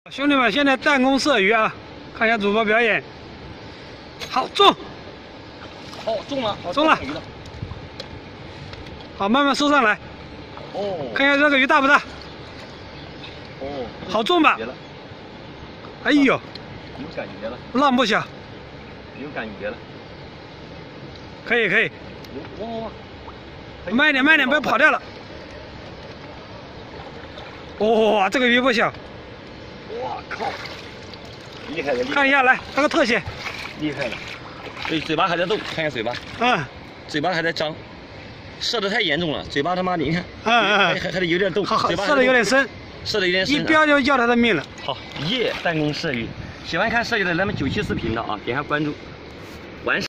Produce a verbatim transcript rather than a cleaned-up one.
兄弟们，现在弹弓射鱼啊，看一下主播表演。好，中！ 哦，中了， 中了。好，慢慢收上来。 哦。看一下这个鱼大不大？ 哦。好重吧？哎呦， 有感觉了。 浪不小。 有感觉了。 可以可以。 哇哇哇！ 慢点慢点，不要跑掉了。哇，这个鱼不小。 哇靠！厉害了！ 看一下，来，那个特写。 厉害了。对，嘴巴还在动，看一下嘴巴。 嗯。 嘴巴还在张，射的太严重了，嘴巴他妈的，你看。 嗯嗯。 还还得有点动。 好好，射的有点深。 射的有点深。 一标就要他的命了。 好，耶！弹弓射鱼，喜欢看射鱼的，咱们九七视频的啊，点下关注。完事。